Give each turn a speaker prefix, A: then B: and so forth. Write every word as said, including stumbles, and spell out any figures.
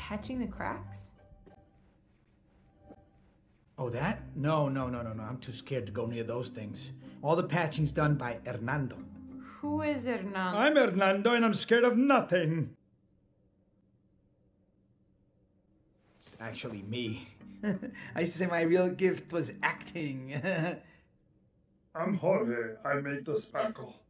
A: patching the cracks?
B: Oh, that? No, no, no, no, no. I'm too scared to go near those things. All the patching's done by Hernando.
A: Who is Hernando?
C: I'm Hernando and I'm scared of nothing.
B: It's actually me. I used to say my real gift was acting.
C: I'm Jorge. I made the spackle.